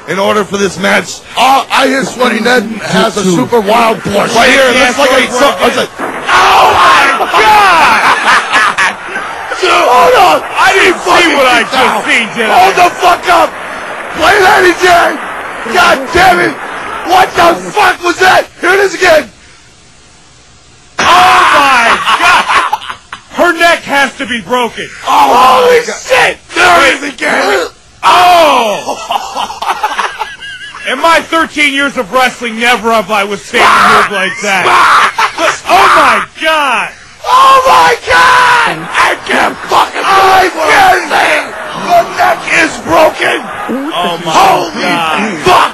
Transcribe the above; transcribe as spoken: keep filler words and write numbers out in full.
in order for this match. Uh, I hear Sweaty Ned has a super wild push. Right here, it looks like a... So, like, oh my God! Dude, hold on! I didn't see what I just seen, did I? Hold the fuck up! Play that again! God damn it! What the fuck was that? Here it is again! Oh my God! Her neck has to be broken. Oh, holy shit! There it is again! Oh! In my thirteen years of wrestling, never have I withstanding a move like that. Oh my God! Oh my God! I can't fucking believe it! The neck is broken! Oh my Holy God! fuck!